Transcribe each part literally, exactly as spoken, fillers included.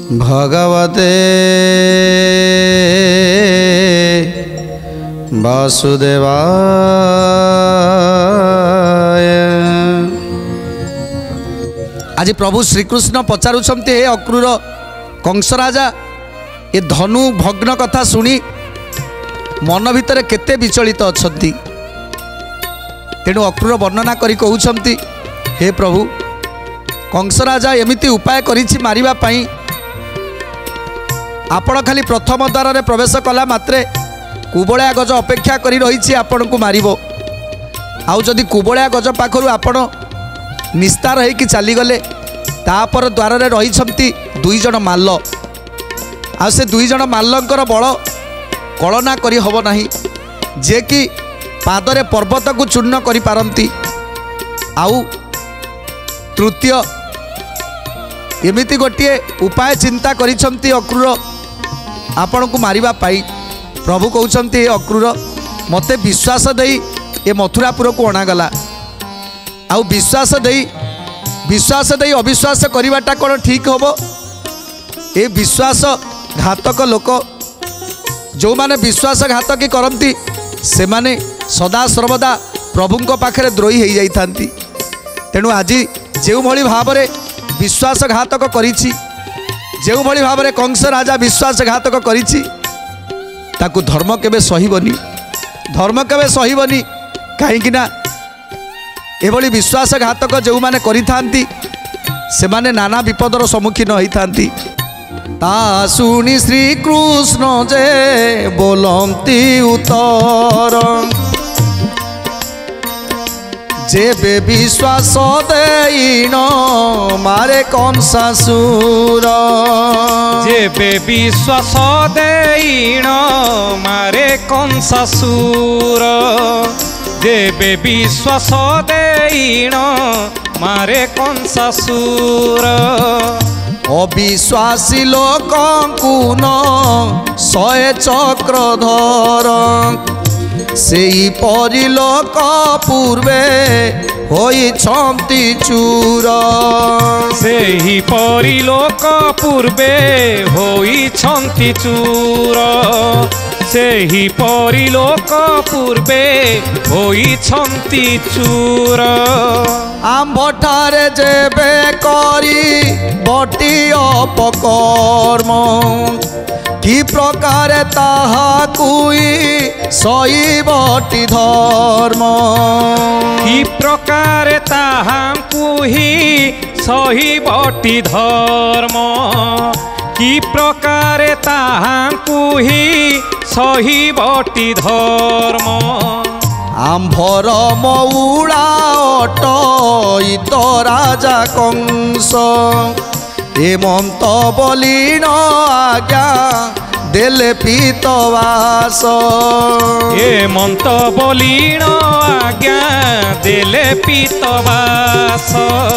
भगवते वासुदेवाय। आज प्रभु श्रीकृष्ण पचारुछंती हे अक्रूर कंस राजा ये धनु भग्न कथा शुणी मन भितर केते विचलित अछंती। तेणु अक्रूर वर्णना करी कहउछंती हे प्रभु कंस राजा एमिति उपाय करिछि मारिबा पई आपण खाली प्रथम द्वार रे प्रवेश कला मात्रे कुबळा गज अपेक्षा करी रही आपण को मारिबो। आउ जदि कुबळा गज पाखरु आपण निस्तार है कि चली गले तापर द्वार रे रही छंती दुई जन माल्ल। आ से दुई जन माल्लंकर बळ कलना करी हबो नाही जे कि पादरे पर्वत को चूर्ण करि पारंती। आउ तृतीय एमिति गोटे उपाय चिंता करिछंती अक्रूर आपण को मारिबा पाई। प्रभु कहउछंती हे अक्रूर मते विश्वास देई ए मथुरापुर को अणागला। आउ विश्वास देई विश्वास देई अविश्वास करिवाटा कोन ठीक होबो। ए विश्वास घातक लोक जो माने विश्वासघातकी करती से माने सदा सर्वदा प्रभुंक पाखरे द्रोही हो जाती। तेणु आज जो भली भाव में विश्वासघातक करिछि जो भली भाव में कंस राजा विश्वासघातक करिछि ताकू धर्म केबे सहीबनी धर्म केबे सहीबनी कहीं ना एभली विश्वासघातक जो माने करिथांती से माने नाना विपदर सम्मुखीन होइथांती। ता सुनी श्री कृष्ण जे बोलंती उत्तर जेबे विश्वास देईन मारे कंसासुर। जेबे विश्वास देईन मारे कंसासुर। जेबे विश्वास देईन मारे कंसासुर। अविश्वासी लोकंकु न शहे चक्रधर सेई परि लोक पूर्वे होइछंती चूर। सेही परि लोक पूर्वे होइछंती चूर। सेही परि लोक पूर्वे होइछंती चूर। आम्भठारे जेबे करी बटी अपकर्म कि प्रकार ताहा कुई सही बटी धर्म। कि प्रकार ताहा कुही सही बटी धर्म। कि प्रकार ताहा कुही सही बटी धर्म। आम्भर मऊड़ा अटईत राजा कंस हेमंत बलिन आज्ञा देले पीतवास। हेमंत बलिन आज्ञा देले पीतवास।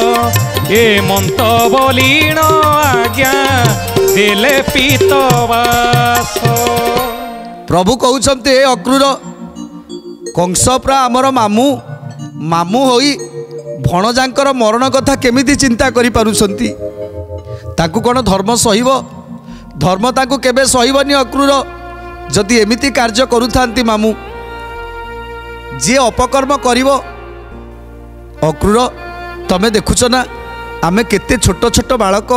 हेमंत बलिन आज्ञा देले पीतवास। प्रभु कहउछंते हे अक्रूर कंस प्रा आमर मामू मामू होई भणजांकर मरण कथा केमिति चिंता करि पारुछंती। ताकू कोन धर्म सहीब धर्म ताकू केबे सहीबनी। अक्रूर जदि एमिति कार्य करुथांती मामू जे अपकर्म करिवो। अक्रूर तमे देखुछ ना आमे केते छोट छोट बालक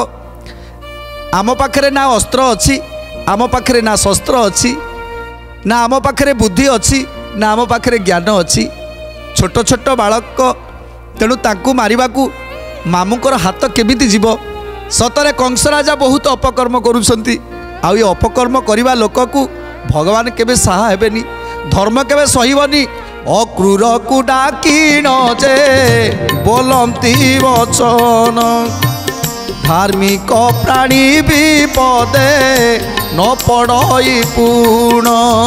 आम पाखरे ना अस्त्र अछि आम पाखरे ना शस्त्र अछि ना आम पाखरे बुद्धि अछि ना आम पाखरे ज्ञान अच्छी। छोट छोट बालक तेणु तांकू मारिबाकू मामूकर हाथ केमिति जीव। सतरे कंस राजा बहुत अपकर्म करुछंती। आउ ये अपकर्म करिबा लोककू भगवान केबे साहा हेबेनी धर्म केबे सहीबनी। अक्रूर को डाकिन जे बोलंती वचन धार्मिक प्राणी विपदे न पड़ई पूर्ण।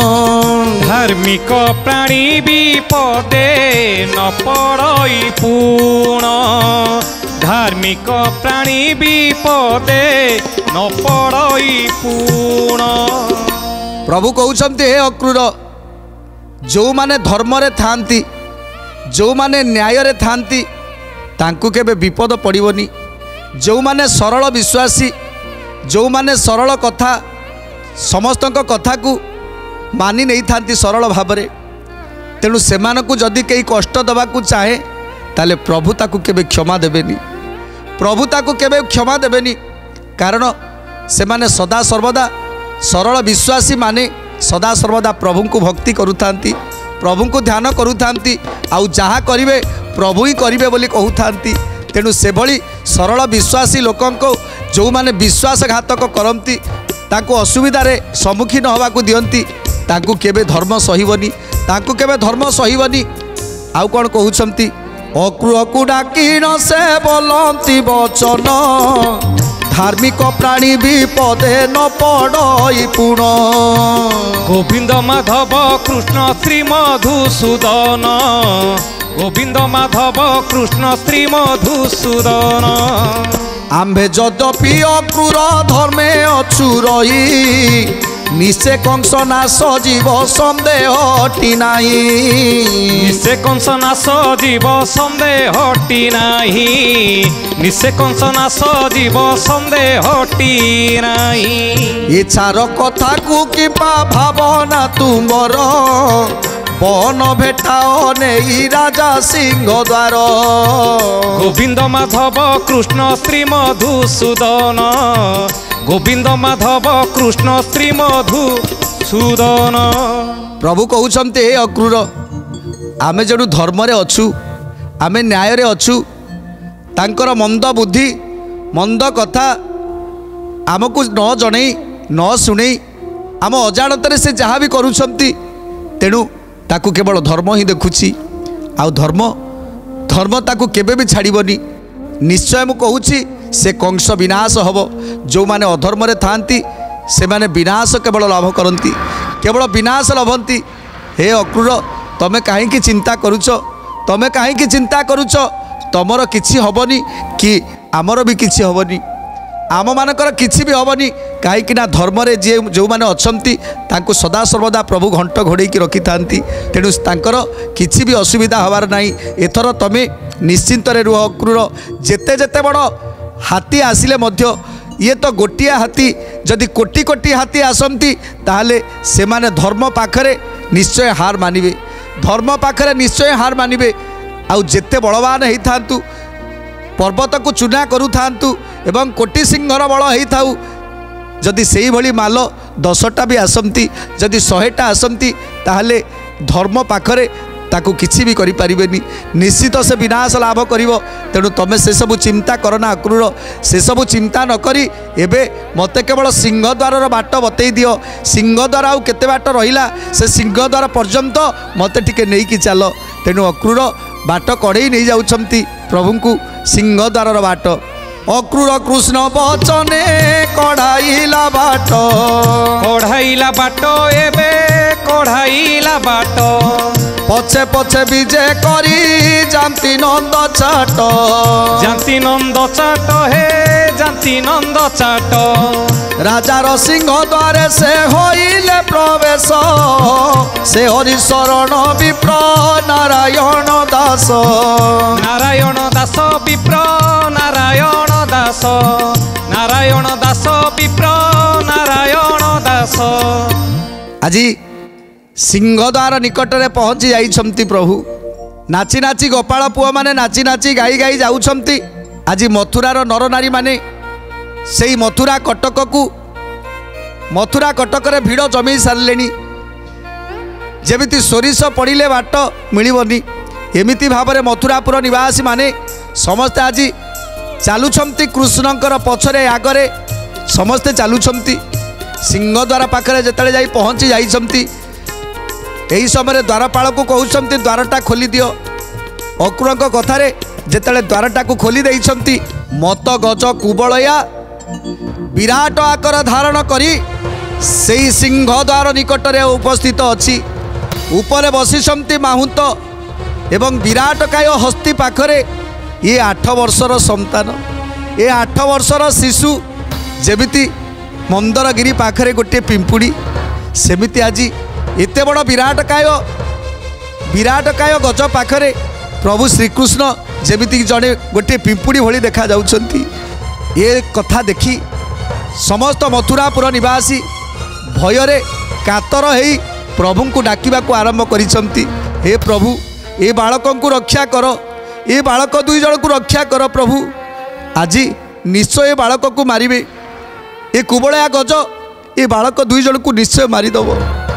धार्मिक प्राणी विपदे न पड़ई पूर्ण। धार्मिक प्राणी विपदे न पड़ई पूर्ण। प्रभु कहउछंती हे अक्रूर जो माने धर्म रे थांती जो माने न्याय रे थांती तांकू केबे विपद पड़िबनी। जो माने सरल विश्वासी जो माने सरल कथा समस्त कथा को मानि नहीं थांती सरल भावरे तेणु से जदि कई कष्ट दबा को चाहे ताले प्रभु ताकू केबे क्षमा देबेनी प्रभु ताकू केबे क्षमा देबेनी कारण से माने सदा सर्वदा सरल विश्वासी माने सदा सर्वदा प्रभु को भक्ति करुथांती प्रभु को ध्यान करुथांती आउ जहाँ करिवे प्रभु ही करिवे बोली कहूथांती तेणु से भली सरल विश्वासी लोकों को जो माने विश्वासघातक करती ताकू असुविधार सम्मुखीन हवा को दियंती ताकू केबे धर्म सहिबनी ताकू केबे धर्म सहिबनी आउ कौन कहउछंती अक्रूर को डाकिन से बोलती वचन धार्मिक प्राणी विपदे न पड़ई पुण गोविंद माधव कृष्ण श्री मधुसूदन गोविंद माधव कृष्ण श्री मधुसूदन आम्भे यद्यपि अक्रूर धर्मे अछु रही निशे कंस नाश जीव सन्देह हटी नाही निशे कंस नाश जीव सन्देह हटी नाही निशे कंस नाश जीव सन्देह हटी नाही इच्छार कथा को किपा भावना तुमर बन भेटाओ नहीं राजा सिंह द्वार गोविंद माधव कृष्ण श्री मधुसूदन गोविंद माधव कृष्ण श्री मधुसूदन प्रभु कहउछन्ते हे अक्रूर आमे जणु धर्म रे अछु आमे न्याय रे अछु तांकर मंद बुद्धि मंद कथा आमको न जणई न शुणई आम अजाणत से जहाँ भी करुछन्ति तेणु ताकू केवल धर्म ही देखुची आउ धर्म धर्म ताकू केबे भी छाड़बनी निश्चय मु कहूची से कंस विनाश हब जो माने अधर्म रे थांती से माने विनाश केवल लाभ करती केवल विनाश लभंती हे अक्रूर तमे काहे चिंता करुच तमे काहे चिंता करुच तमर किछि हबनी कि आमर भी किछि हबनी आम मानकर किछि भी हबनी कहीं धर्म रे जे जो माने अछंती तांको सदा सर्वदा प्रभु घंट घोड़े की रखि थांती तेणु तांकर किछि भी असुविधा हबार नाही एथर तमे निश्चिंत रे रुह अक्रूर जेते जेते बड़ हाथी आसिले मध्य ये तो गोटिए हाथी जदि कोटी कोटी हाथी आसंती ताहले से माने धर्म पाखरे निश्चय हार मानिबे धर्म पाखरे निश्चय हार मानिबे आउ जेते बलवान हेई थांतु पर्वत को चुना करू थांतु एवं कोटी सिंहर बल हेई थाउ जदि सेही भली माल दसटा भी आसंती जदि शहेटा आसंती ताहले धर्म पाखरे ताकू किछि भी करि परिबेनी निश्चित से विनाश लाभ करिवो तेणु तमे से सब चिंता करना अक्रूर से सब चिंता न करी एबे मते केवल सिंहद्वार बाट बतई दियो सिंहद्वार आउ केते बाट रहिला से सिंहद्वार पर्यंत मते टिके नेई कि चल तेणु अक्रूर बाट कड़े नहीं जाउछंती प्रभु को सिंहद्वार बाट अक्रूर कृष्ण बचने कढ़ाइला बाट कढ़ाइला बाट एबे कढ़ाइला बाट पछे पछे विजय करी जानती नंद चाट जानती नंद चाट हे जानती नंद चाट राजार सिंह द्वारे से होइले प्रवेश से हरि शरण विप्र नारायण दास नारायण दास विप्र नारायण दास नारायण दास विप्र नारायण दास आज सिंहद्वार निकट में पहुँची जाइछंती प्रभु नाची नाची गोपाल पुआ माने नाची नाची गाई गाई जाउछंती आज मथुरार नर नारी माने सेई मथुरा कटक को मथुरा कटक रे भिड़ जमी सारे जेमिति सोरिष पड़िले बाट मिलबनी एमिति भाव में मथुरापुर निवासी माने समस्ते आज चालुछंती कृष्णंकर पछरे आगरे समस्ते चालुछंती सिंहद्वार पाखरे जेतले जाई पहुँची जाइछंती यही समय द्वारपाल को कहते द्वारटा खोली दियो अक्रूर कथार जिते द्वारटा को खोली देइछंती मत गज कुबलया विराट आकार धारण करी से सिंह द्वार निकट में उपस्थित अच्छी उपरे बसिछंती माहुंत एवं विराट काय हस्ती पाखरे ये आठ वर्षर संतान ये आठ वर्षर शिशु जेमिति मंदरगिरी पाखरे गोटे पिंपुड़ी सेमिति आज एते बड़ विराट काय विराट काय गज पाखरे प्रभु श्रीकृष्ण जेमिति जड़े गोटे पिंपुड़ी भली देखा जाउछंती ये कथा देखी समस्त मथुरापुर निवासी भୟରେ कातर ହେଇ प्रभु डाकिबाकू आरंभ करिसंती। हे प्रभु ए बालक को रक्षा कर, ए बालक दुई जन को रक्षा कर प्रभु। आज निश्चय ए बालक को मारिबे, ए कुबलया गज ए बालक दुई जन को निश्चय मारिदेव।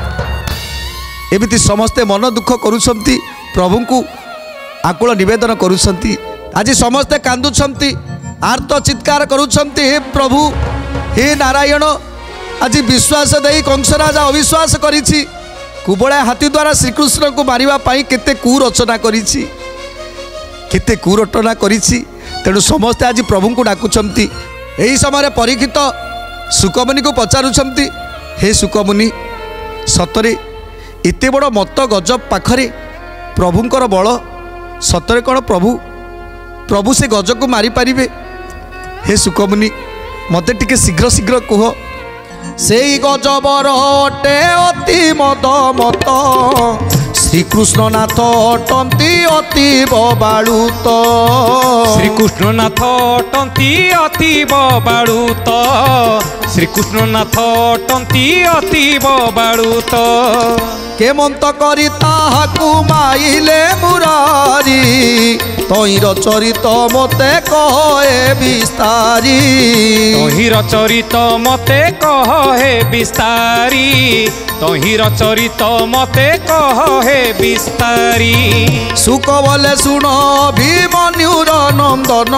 एमिति समस्ते मन दुख करुछंती, प्रभु को आकुल निवेदन करुछंती। आज समस्ते कांदुछंती, आर्त चित्कार करुछंती, हे प्रभु हे नारायण। आज विश्वास दे कंस राजा अविश्वास करिछि, कुबलया हाथी द्वारा श्रीकृष्ण को मारिबा पाई केते कुरचना करिछि, केते कुरटना करिछि। तेणु समस्ते आज प्रभु को डाकुछंती। एही समय परीक्षित सुकमुनि को पचारुछंती, हे सुकमुनि सतरे एते बड़ मत गज पाखरे प्रभुंकर बल सतरे कौन प्रभु प्रभु से गज को मारी पारिबे? हे सुकमुनि मते टिके शीघ्र शीघ्र कह। से गजबर अटे अति मद मत, श्रीकृष्ण नाथ अटंती अतीब बालुत। श्रीकृष्ण नाथ अटंती अतीब बालुत, श्रीकृष्ण नाथ अटंती अतीब बालुत। केमंत करी ताहाकू माइले मुरारी, तहिर चरित मते कहे विस्तारी। तहिर चरित मते कहे विस्तारी, तहिर चरित मते कहे विस्तारी। सुख बोले सुन भीमन्युर नंदन,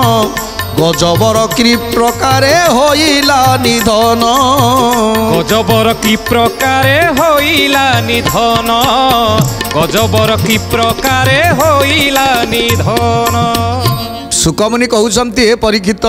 गजबर कि प्रकारे होइला निधन। गजबर कि प्रकारे होइला निधन, गजबर कि प्रकारे होइला निधन। सुकमुनि कहउछंती, हे परीक्षित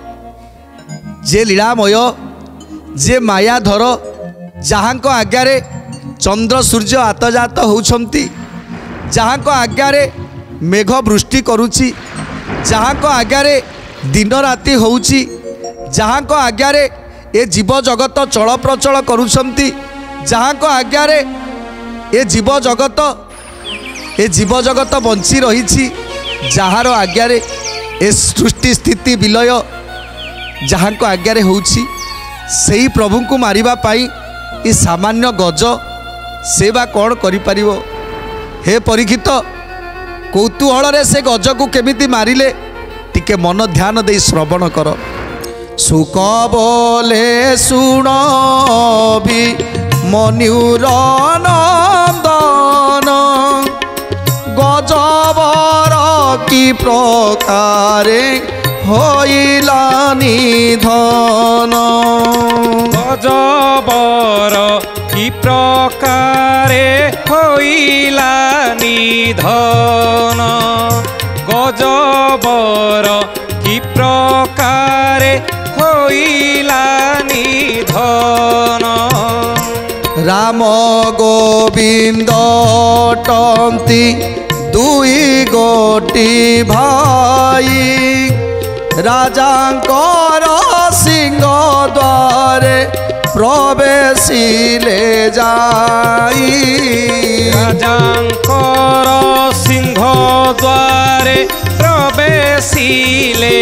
जे लीलामय जे मायाधर, जहाँको आज्ञारे चंद्र सूर्य आतजात होउछंती, जहाँको आज्ञारे मेघ वृष्टि करुछि, जहाँको आज्ञारे दिन राति होउछि, जहाँको आज्ञारे ए जीव जगत चल प्रचल करुछंती, जहाँको आज्ञारे ए जीव जगत ए जीव जगत बंची रही, जार आज्ञारे ए सृष्टि स्थिति विलय जहाँको आज्ञारे होउछि, सेही प्रभु को मारिबा पाई ए सामान्य गज सेवा कौन करि परिबो? हे परीक्षित कौतूहल रे से गज को केमिति मारिले टिके मन ध्यान दे श्रवण कर। सुख बोले सुन भी मन्युर नंदन, गजबर कि प्रकारे होइला निधन। गजबर कि प्रकारे होइला निधन, गजबर कि प्रकारे होइला निधन। राम गोविंद टंती दुई गोटी भाई, राजांकर सिंह द्वारे प्रवेशिले जाई। राजांकर सिंह द्वारे प्रवेशिले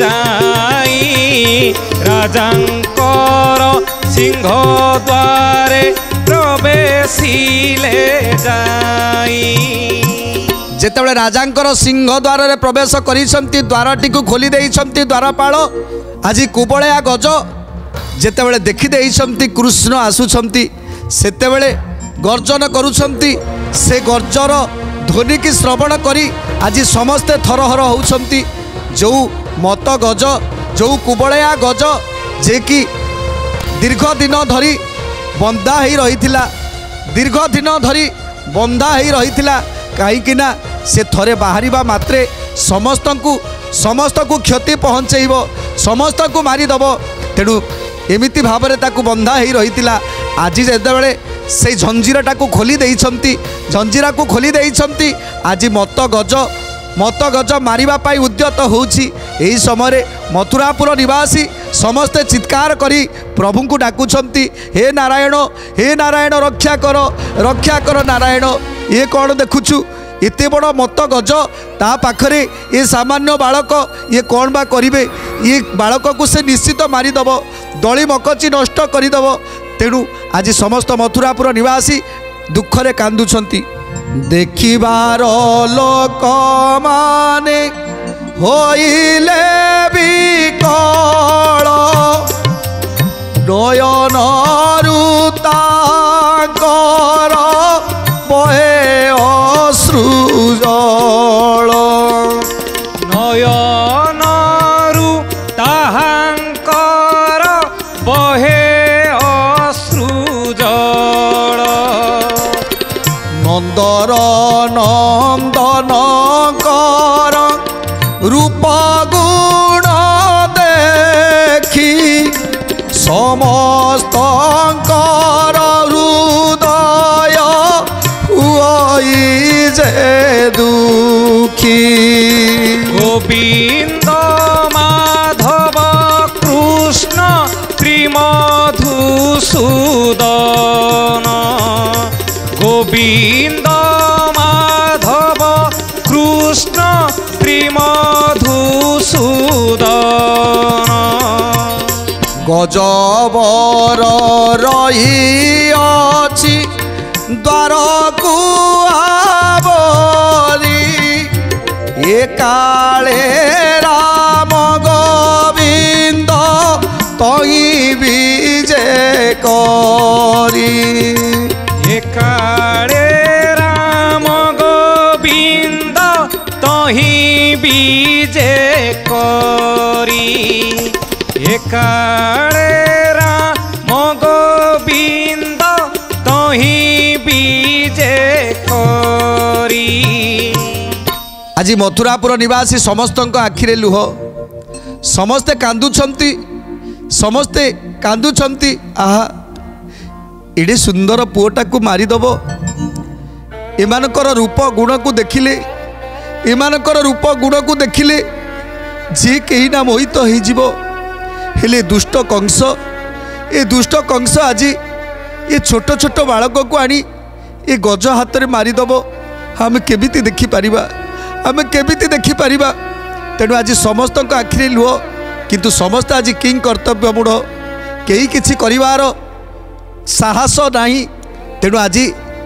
जाई, राजांकर सिंह द्वारे प्रवेशिले जाई। जेतेबेले राजांकर सिंह द्वार रे प्रवेश करिसंती, द्वारटी को खोली देइसंती द्वारपाल। आज कुबलया गज जेतेबेले देखि देइसंती कृष्ण आसुछंती, सेतेबेले गर्जन करुछंती। से गर्जर ध्वनि की श्रवण करी आज समस्ते थरहर होउछंती। जो मत गज जो कुबलया गज जे कि दीर्घ दिन धरी बंदा ही रहिथिला, दीर्घ दिन धरी बंदा ही रहिथिला, कहीं से थरे बाहरिबा मात्रे समस्त को समस्त को क्षति पहुँचेब, समस्त को मारिदेव। तेणु एमिति भाव में ताकू बंधा ही रहिथिला। आज जेतेबेले से झंझीरटा को खोली देइछंती, झंझीरा को खोली देइछंती, आज मत गज मत गज मारिबा पाई उद्यत होउछि। एही समय मथुरापुर निवासी समस्ते चित्कार करी प्रभु को डाकुछंती, हे नारायण हे नारायण रक्षा कर रक्षा कर नारायण। ये कौन देखुछु? एते बड़ मत गज ता पाखरे ये सामान्य बालक ये कौन बा करिवे ये बालक को से निश्चित मारिदेव दली मकची नष्ट करदेव। तेणु आज समस्त मथुरापुर निवासी दुखरे कांदुछंती। देखिबार लोक माने होइले विकल नयन रुताकर बहे अश्रुजल नयन रुताहांकर बहे अश्रुजल नंदर नंदन कर रूप गुण देखी समस्तंकर हृदय हुई जे दुखी। गोविंद माधव कृष्ण श्रीमधुसूदन गोविंद माधव कृष्ण श्रीमधुसूदन गजबर रही अछि द्वार को आवरी ए काले राम गोविंद तई विजय करी ए काले राम गोविंद तही विजय करी ए काले राम गोविंद तही विजय करी। आज मथुरापुर निवासी समस्त आखिरे लुह समस्ते कांदुछंती समस्ते कांदुछंती आहा एडे सुंदर पुओटा को मारिदेव एमानकर रूप गुण को देखिले एमानकर रूप गुण को देखिले जे कहीं ना मोहित हो जीवो हेले दुष्ट कंस ए दुष्ट कंस आज ये छोट छोट बालक को आनी ये गज हाथ में मारिदेव आम केमिति देखिपर आम केमिति देखिपर। तेणु आज समस्त आखिरे लुह किंतु समस्त आज किंग कर्तव्य मूढ़ कई किछि करिवार साहस नहीं। तेणु आज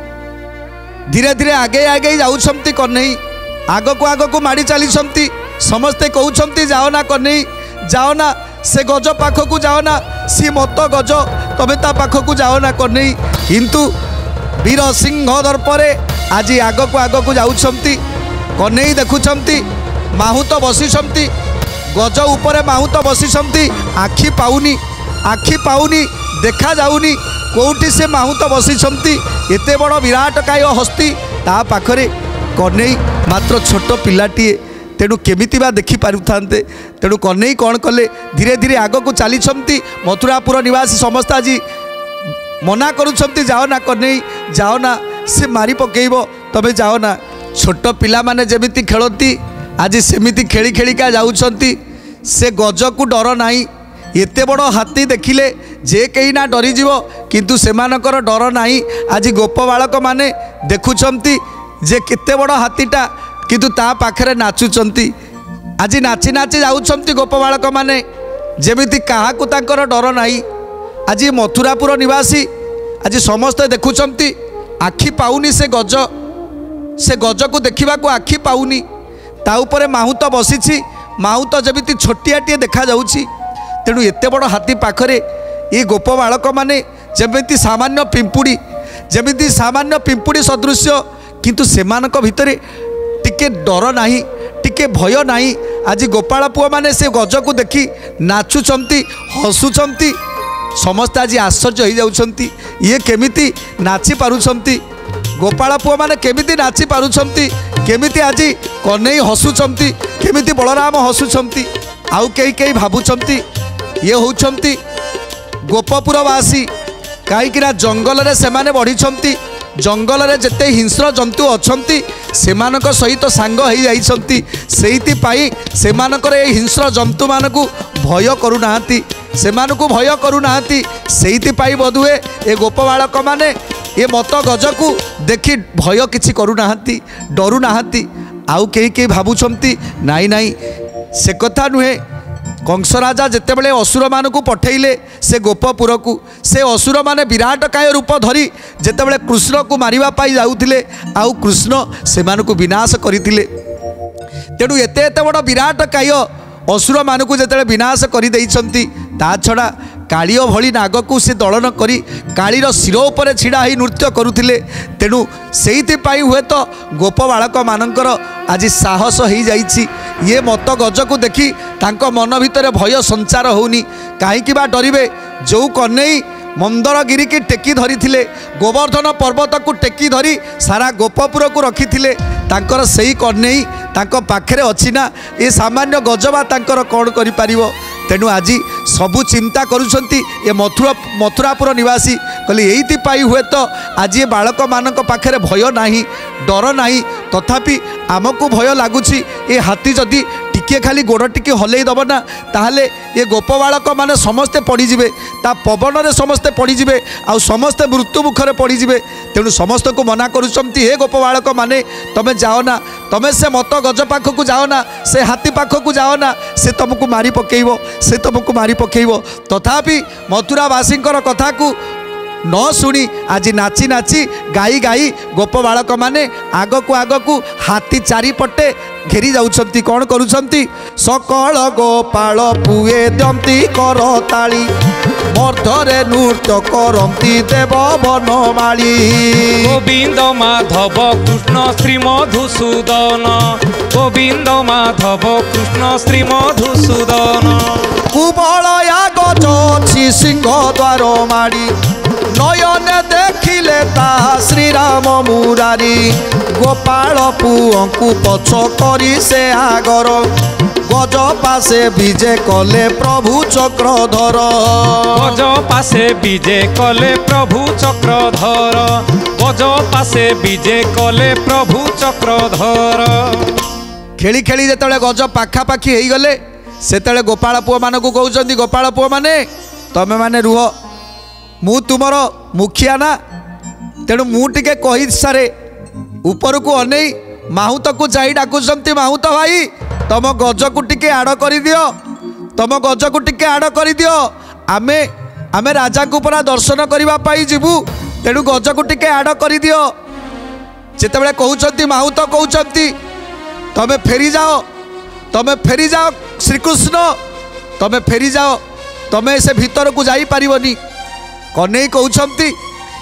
धीरे धीरे आगे आगे जाऊँच कन्हई आग को आग को माड़ी चली समस्ते कहते जाओ ना कन्हई जाओ ना से गज पाखक जाओ ना सी मत गज तबे ता पाखक जाओ ना कन्हई किंतु वीर सिंह दर्परे आज आग को आग को जाऊँच कन्हई देखुंट माहुत बसिंट गज उपरे माहुत बसिंट आखि पाउनी आखि पाउनी देखा जाऊनी कोठी से माहुत बसिंट एते बड़ विराटकाय हस्ती ता पाखरे कन्हई मात्र छोट पिलाटीए तेणु केमिति बा देखि पारुथान्ते। तेणु कन्हई कौन कले धीरे धीरे आग को चली मथुरापुर निवासी समस्त आज मना करुछंती जाओ ना कन्हई जाओ ना से मारी पकेइब तबे जाओ ना छोट पिला माने जेमिति खेलती आज सेमिति खेली खेलिका जाउछंती से गज को डर नाही एते बड़ हाथी देखिले जे कहीं ना डरीजीव किंतु सेमानकर डर नाही। आज गोप बालक माने देखुछंती जे केते बड़ हाथीटा किंतु ता पाखरे नाचुचंती आज नाची नाची जाउछंती गोप बालक माने जेमिति काहाकू तांकर डर नाही। आज मथुरापुर निवासी आज समस्त देखुछंती आखि पाउनी से गज से गज को देखा आखि पाउनी ता उपरे माहुत बसी माहुत जमिति छोटियाटे देखा जाउछि। तेणु एते बड़ हाथी पाखरे ये गोप बालक माने जमिति सामान्य पिंपुड़ी जमिति सामान्य पिंपुड़ी सदृश किंतु सेमानक भितरे टिके डर नाही टिके भय नाही। आज गोपाल पुआ माने से गज को देखी नाचुचंती हसुचंती समस्त आज आश्चर्य हो जाउछंती ये केमिति नाची पारुछंती गोपाल पुआ माने केमिति नाची पारुछंती केमिति आज कन्हई हसुचंती केमिति बलराम हसुचंती आउ कई कई भाबुचंती ये होउछंती गोपपुरवासी कहीं जंगल रे सेमाने बढ़िछंती जंगल रे जेते हिंस्र जंतु अछंती सेमानक सहित सांग हो जाइछंती सेहिति पाई सेमानकर ए हिंस्र जंतु मानकु भय करूनाहांती सेमानकु भय करूनाहांती सेहिति पाई बधुए ए गोप बालक माने ये मत गज को देखी भय किसी करूना डरुना आउ कई कई भावुंट नाई नाई से कथा नुहे। कंस राजा जितेबले असुर मान को पठेले से गोपपुर को से असुर माने विराट काय रूप धरी जितेबले कृष्ण को मारिबा पाई जाउथिले आउ कृष्ण से को विनाश करथिले। तेणु एते एते बड़ विराट काय असुर मान को जिते विनाश कर ता छड़ा कालियो भली नाग को से दलन करी कालीर शिर उपर छिड़ा ही नृत्य करुथिले। तेणु से हुए तो गोप बालक मानकर आज साहस हो जाइछि। ये मत गज को देखी तांको मन भितर भय संचार होनी कहीं बा डरिबे। जो कन्हई मंदरगिरी की टेकी धरी थिले गोवर्धन पर्वत को टेकी धरी सारा गोपपुर को रखी थिले तांकर सही कन्हई तांको पाखरे अछि ना ये सामान्य गजबा तांकर कौन करि पारिबो। तेणु आज सबू चिंता करुछंती ये मथुरा मथुरापुर निवासी कहले यही हुए तो आज ये बालक मानक पाखरे भय नाही डर नाही तथापि आमको भय लगुच ये हाथी जदि टिके खाली गोड़ टिके हलई दब ना ताहले ये गोप बालक माने समस्ते पड़ीजे ता पवन में समस्ते पड़ीजे आ समस्ते मृत्यु मुखर पड़ीजे। तेणु समस्त को मना करुछंती हे गोप बालक माने तमे जाओ ना तमे से मत गज पाख को जाओ ना से हाथी पाख को जाओ ना से तुमको मारी पकेइबो से तुमको मारी पकेइबो। तथापि मथुरावासी कथा को न शुणी आज नाची नाची गाई गाई गोप बालक माने आग को आग को हाथी चारिपटे घेरी जाउछंती। कौन करुछंती सकल गोपाल पुए दंती कर ताली मर्धरे नृत्य करंती देव बनमाली। गोविंद माधव कृष्ण श्री मधुसूदन गोविंद माधव कृष्ण श्री मधुसूदन। कुबलया गजछि सिंह द्वार माड़ी नयन देखिले ता श्रीराम मुरारी गोपाल पुअंकु पछ करी से आगर गज पासे विजे कले प्रभु चक्रधर गज पासे विजे कले प्रभु चक्रधर गज पासे विजे कले प्रभु चक्रधर। खेली खेली जेतले गज पाखापाखी हो गले सेतले गोपाल पुआ मान को कहउचंदी गोपाल पुआ माने तमे माने रुह मु तुमर मुखिया ना तेणु मु टिके कही सारे ऊपर को अनेई माहुत को जाई डाकुचंती माहुत भाई तम गज को टिके आड़ कर दियो तम गज को टिके आड़ कर दियो आमे आमे राजा को पूरा दर्शन करबा पाई जिबु तेणु गज को टिके आड़ कर दियो। जेतेबेले कहउचंती माहुत कहउचंती तमे फेरी जाओ तमे फेरी जाओ श्रीकृष्ण तमे फेरी जाओ तमे से भीतर को जाई पारिबनी। कन्हई कहउछंती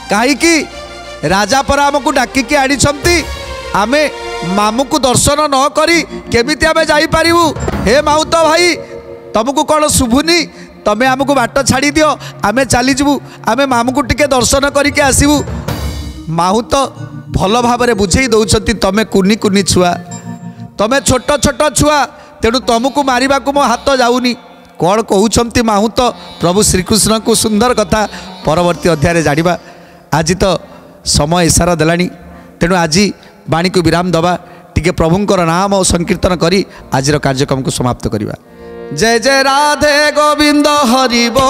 कहीं राजा पर आमको डाकिकी आनी आमे मामू को दर्शन न करी केमिति आमे जाई पारिबु। हे माउत भाई तुमको कौन शुभुनी तमे आमको बाट छाड़ी दियो आमे चली जीवु आमे मामू को टिके दर्शन करके आसबू। माहुत भल भाव बुझे दौरान तमे कुनी कुनी छुआ तमे छोट छोट छुआ तेणु तुमको मारिबा को मो हाथ जाऊनी। कौन कहउछंती माहुत प्रभु श्रीकृष्ण को सुंदर कथा परवर्ती अध्याय जानिबा। आज तो समय इशारा देलानी तेणु आज बाणी को विराम दबा टिके प्रभुंकर नाम और संकीर्तन करी आज कार्यक्रम को समाप्त करिबा। जय जय राधे गोविंद हरिबो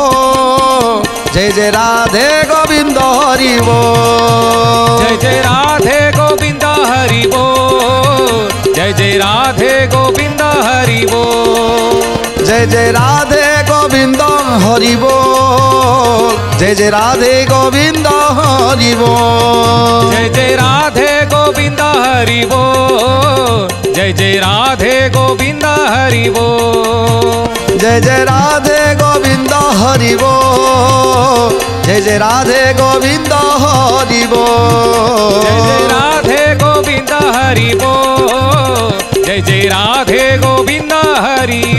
जय जय राधे गोविंद हरिबो जय जय राधे गोविंद हरिबो जय जय राधे गोविंद हरिबो जय जय राधे गोविंद हरिबो जय जय राधे गोविंद हरिबो जय जय राधे गोविंद हरिबो जय जय राधे गोविंद हरिबो जय जय राधे गोविंद हरिबो जय जय राधे गोविंद हरिबो जय जय राधे गोविंद हरिबो जय जय राधे गोविंद हरि।